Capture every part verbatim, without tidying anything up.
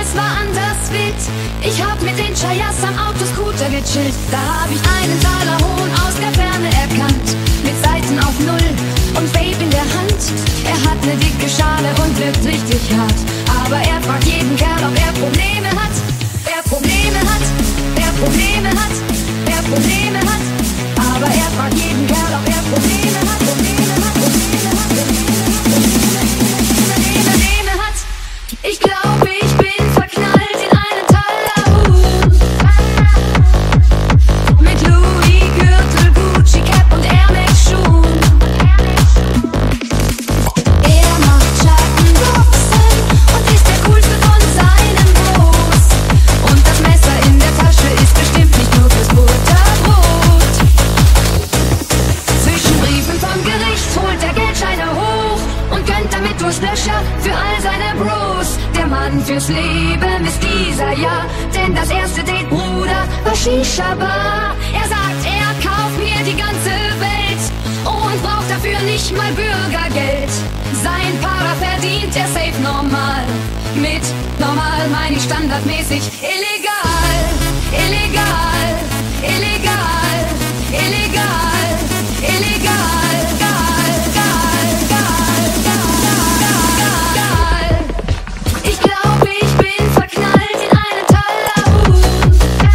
es war anders wild. Ich hab mit den Chayas am Autoscooter gechillt. Da hab ich einen Talerhuhn aus der Ferne erkannt, mit Seiten auf Null und Vape in der Hand. Er hat ne dicke Schale und wirkt richtig hart, aber er fragt jeden Kerl, ob er Probleme hat. Wer Probleme hat, wer Probleme hat, wer Probleme hat. Aber er fragt jeden Kerl, ob er Probleme hat, Probleme hat, Probleme hat, Probleme hat. Ich glaube, ich bin verknallt in einen Talerhuhn mit Louis Gürtel, Gucci Cap und Air Max Schuhen. Er macht Schattenboxen und ist der coolste von seinen Bros. Und das Messer in der Tasche ist bestimmt nicht nur fürs Butterbrot. Zwischen Briefen vom Gericht holt er Geldscheine hoch und gönnt damit durchs Löcher für all seine Bros. Der Mann fürs Leben ist dieser, ja, denn das erste Date, Bruder, war Shisha-Bar. Er sagt, er kauft mir die ganze Welt und braucht dafür nicht mal Bürgergeld. Sein Para verdient er safe normal. Mit normal meine ich standardmäßig illegal, illegal, illegal, illegal, illegal, gal, gal, gal, gal, gal. Ich glaube, ich bin verknallt in einen Talerhuhn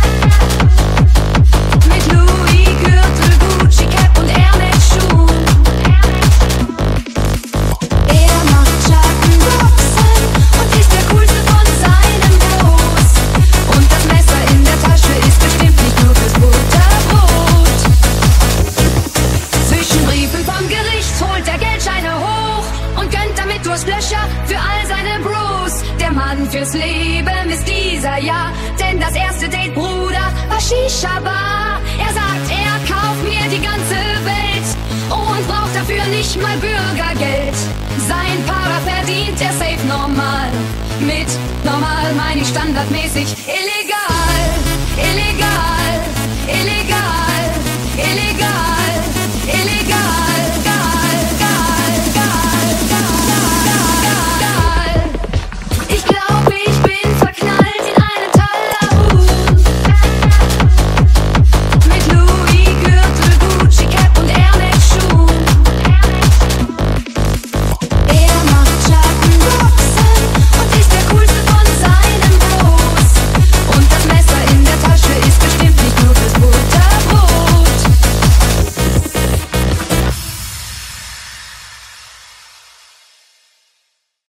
mit Louis Gürtel, Gucci Cap und Air Max Schuhen. Er macht Schattenboxen und ist der coolste von seinen Bros. Und das Messer in der Tasche ist bestimmt nicht nur fürs Butterbrot. Zwischen Briefen vom Gericht holt er Geldscheine hoch und gönnt damit durchs Löcher für all seine Bros. Der Mann fürs Leben ist dieser, ja, denn das erste Date, Bruder, war Shisha-Bar. Er sagt, er kauft mir die ganze Welt und braucht dafür nicht mal Bürgergeld. Sein Para verdient er safe normal. Mit normal meine ich standardmäßig illegal, illegal, illegal, illegal.